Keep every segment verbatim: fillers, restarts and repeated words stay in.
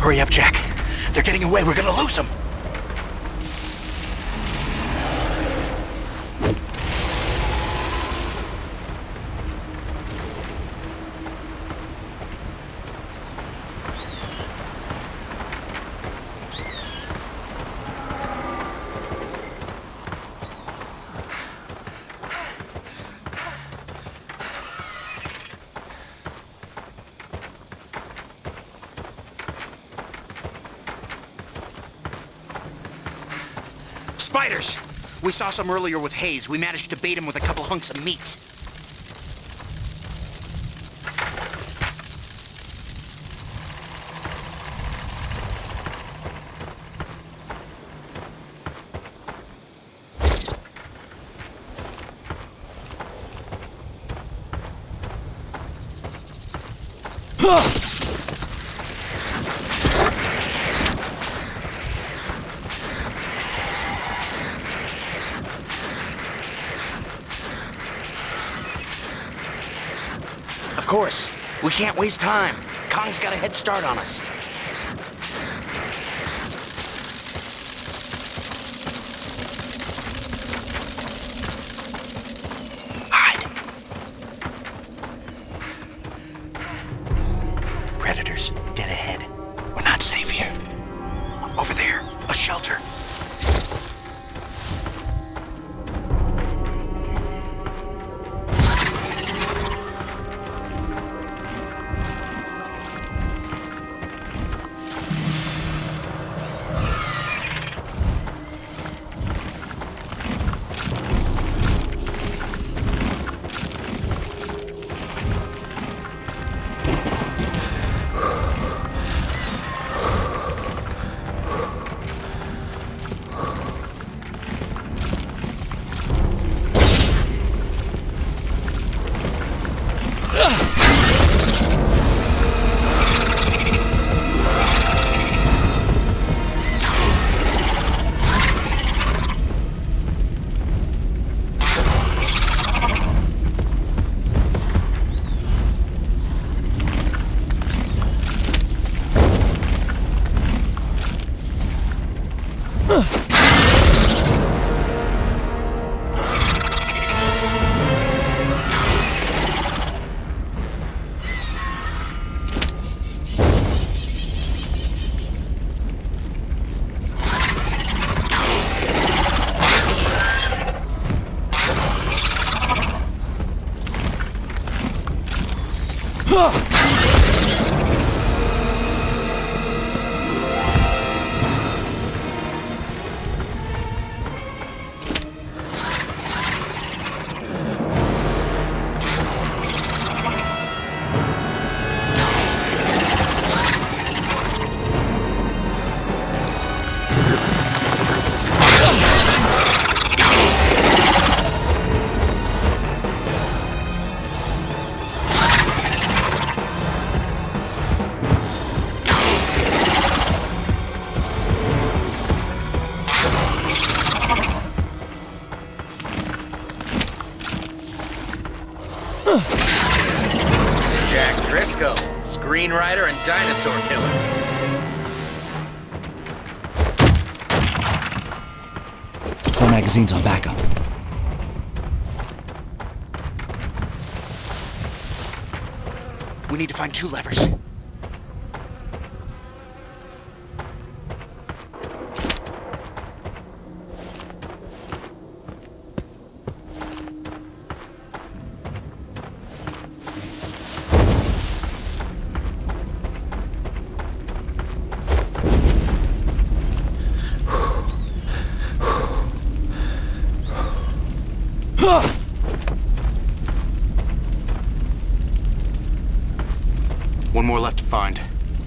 Hurry up, Jack. They're getting away. We're gonna lose them. Spiders! We saw some earlier with Hayes. We managed to bait him with a couple hunks of meat. Of course. We can't waste time. Kong's got a head start on us. Hide. Predators, dead ahead. We're not safe here. Over there, a shelter. Jack Driscoll, screenwriter and dinosaur killer. Four magazines on backup. We need to find two levers. One more left to find.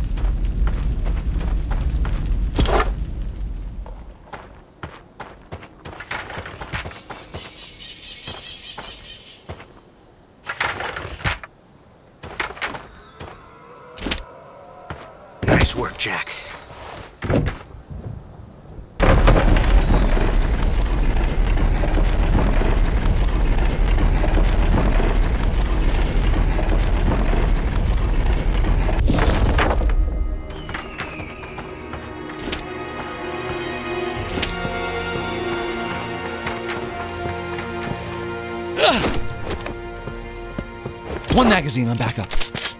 Nice work, Jack. One magazine on backup.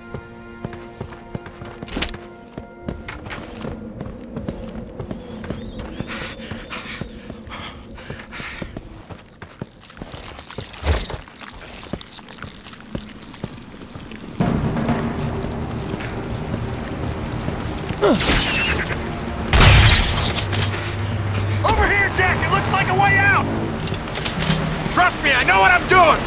Over here, Jack! It looks like a way out! Trust me, I know what I'm doing!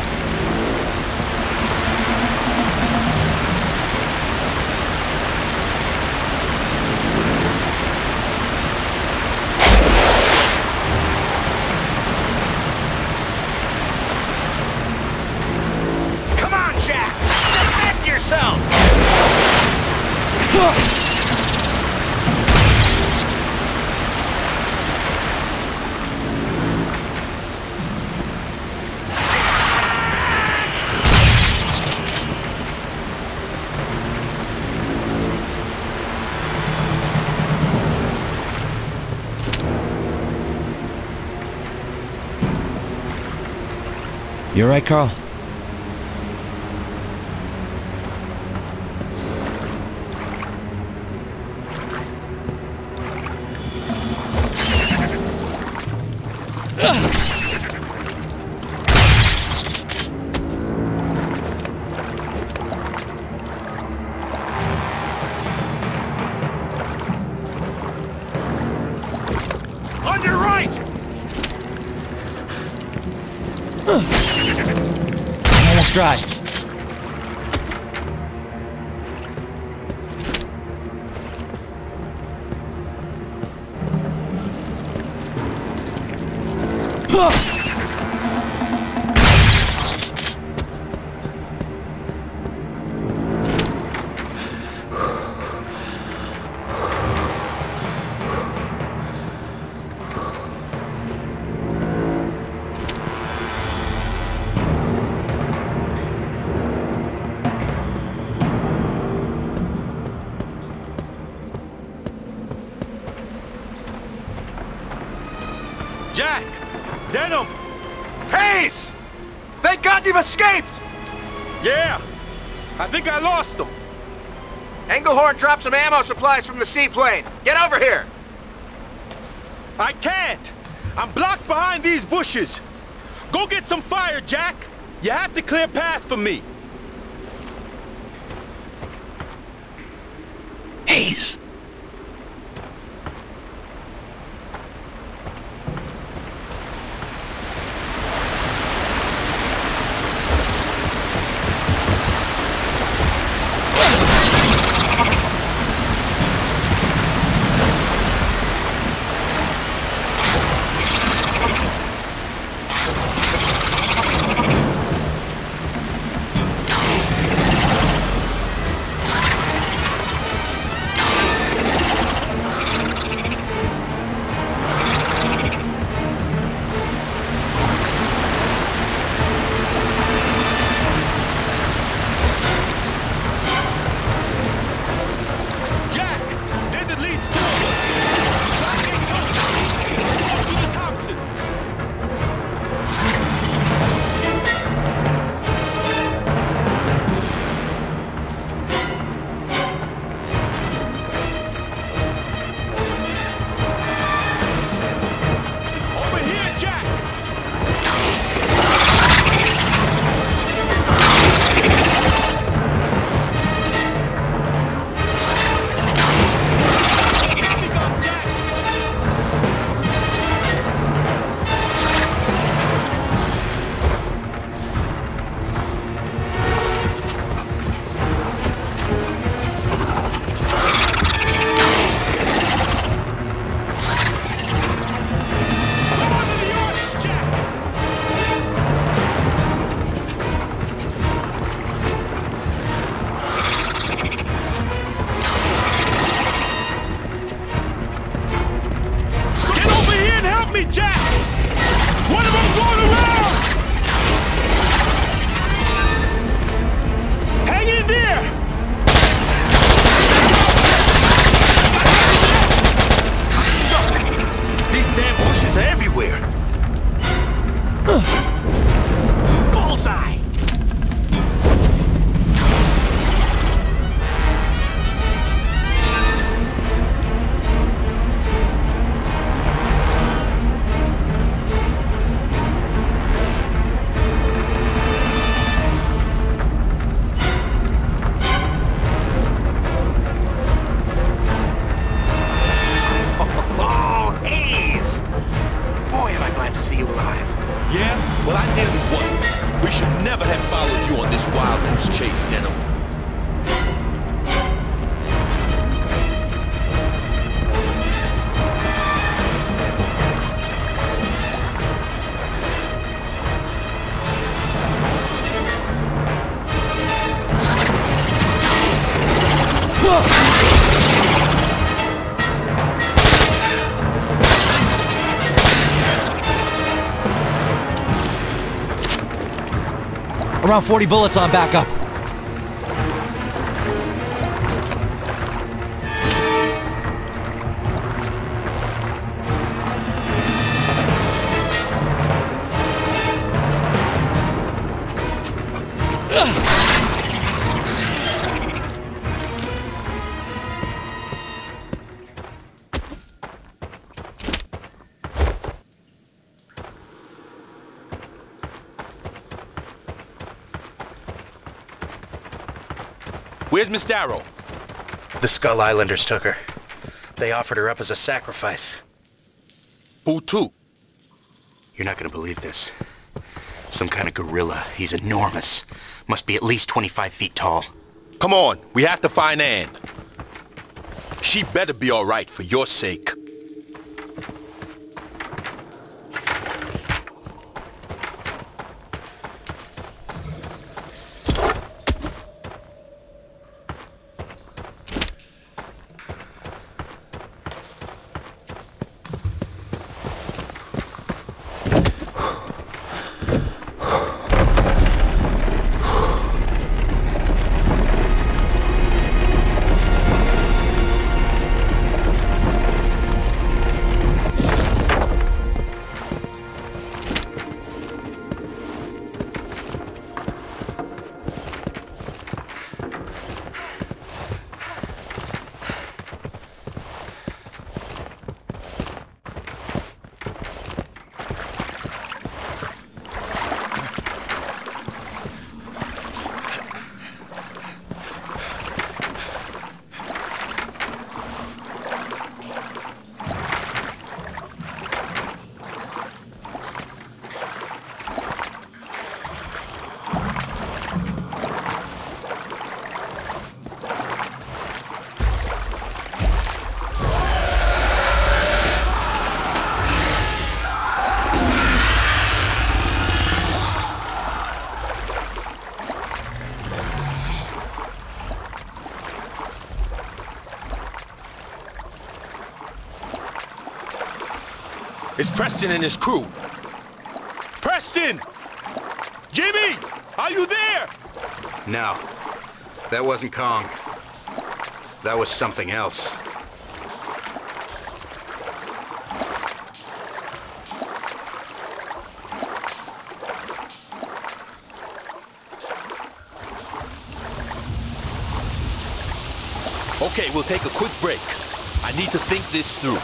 Come on, Jack! Defend yourself! You all right, Carl? On your right! I'm almost dry. Jack! Denham! Hayes! Thank God you've escaped! Yeah! I think I lost them. Engelhorn dropped some ammo supplies from the seaplane. Get over here! I can't! I'm blocked behind these bushes. Go get some fire, Jack! You have to clear path for me. Hayes! on this wild goose chase, Denham. Around forty bullets on backup. Where's Miss Darrow? The Skull Islanders took her. They offered her up as a sacrifice. Who to? You're not gonna believe this. Some kind of gorilla. He's enormous. Must be at least twenty-five feet tall. Come on, we have to find Anne. She better be all right for your sake. It's Preston and his crew. Preston! Jimmy! Are you there? No. That wasn't Kong. That was something else. Okay, we'll take a quick break. I need to think this through.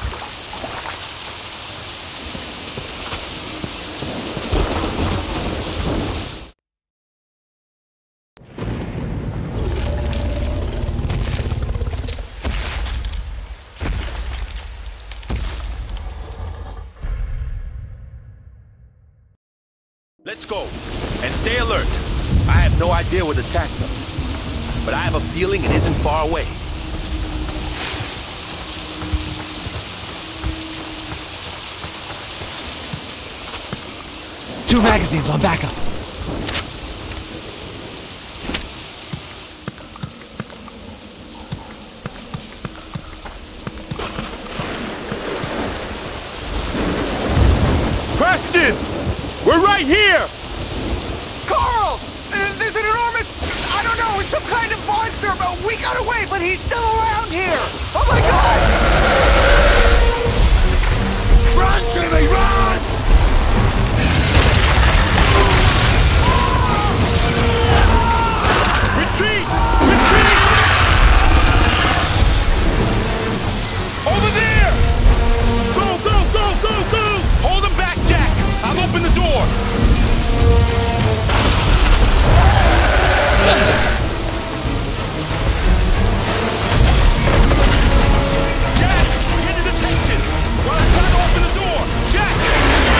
Let's go. And stay alert. I have no idea what attacked them, but I have a feeling it isn't far away. Two magazines on backup. Preston! We're right here! Carl! Uh, there's an enormous... I don't know, it's some kind of monster, but we got away, but he's still around here! Oh my god! Run, Jimmy, run! Retreat! Retreat! Over there! Go, go, go, go, go! Hold him back, Jack! I'll open the door! Jack! Get his attention! While I try to open the door! Jack!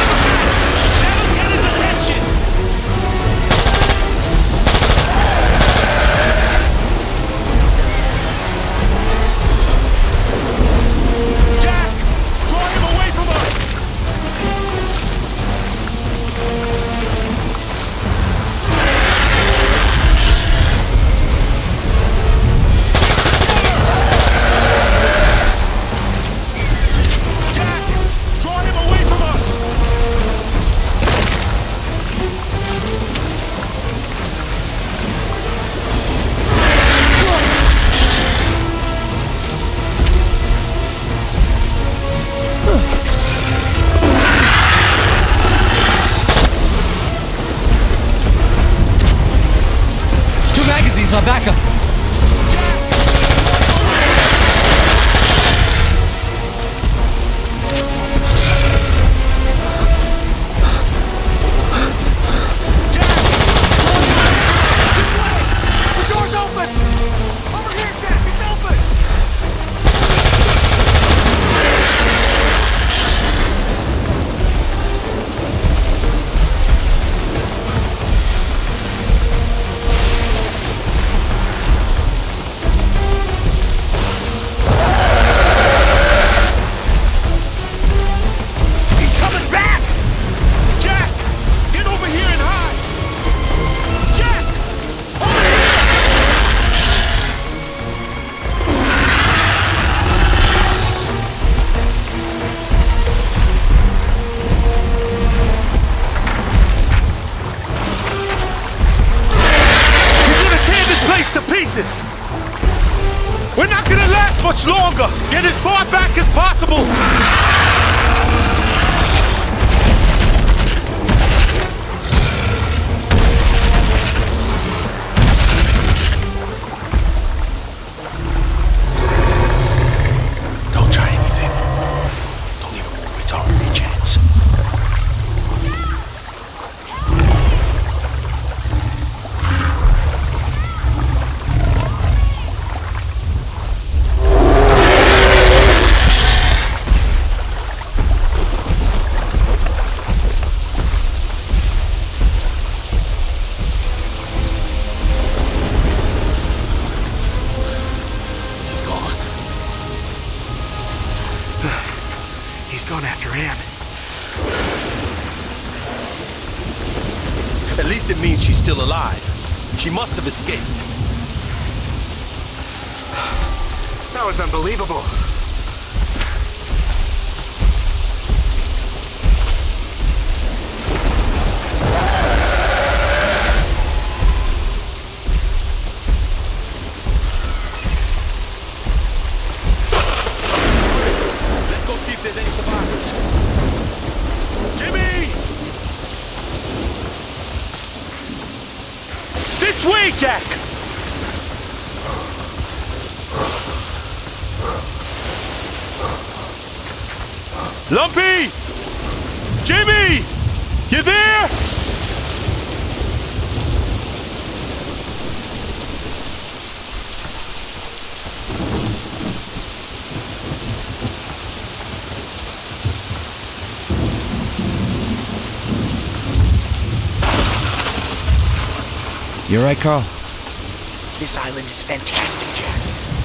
Pilots on backup. The door's open! Over here, Jack! It's open! He's coming back! Jack! Get over here and hide! Jack! Over here! He's gonna tear this place to pieces! We're not gonna last much longer! Get as far back as possible! Don't try anything. Don't leave him. It's our only chance. He's gone. He's gone after Anne. At least it means she's still alive. She must have escaped. That was unbelievable. Let's go see if there's any survivors. Jimmy! This way, Jack! Lumpy! Jimmy! You there? You're right, Carl. This island is fantastic, Jack.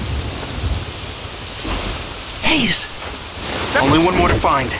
Hayes! Only one more to find.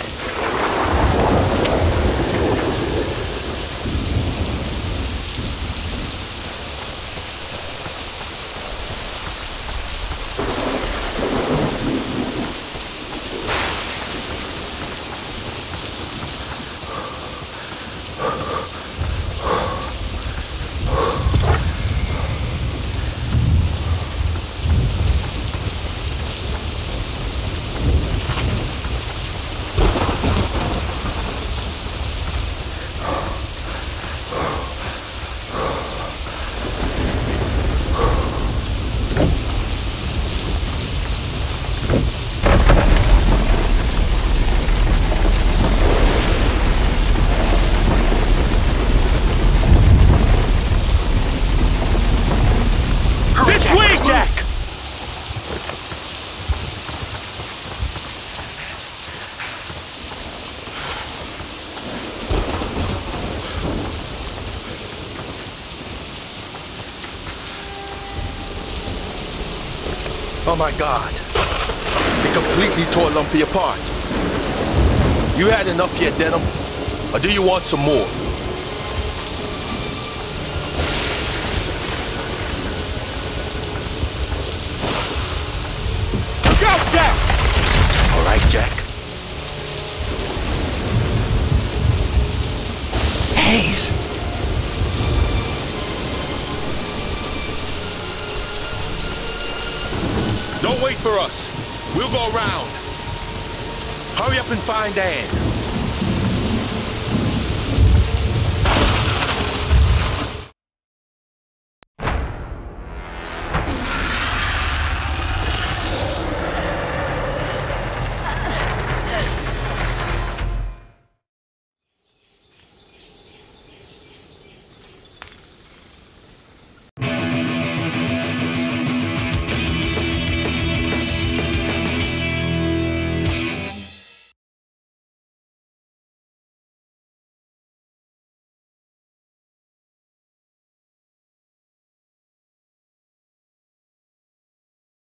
This way, Jack! Oh my God. They completely tore Lumpy apart. You had enough yet, Denim? Or do you want some more? Look out, Jack! All right, Jack. Hayes! Don't wait for us. We'll go around. Hurry up and find Anne.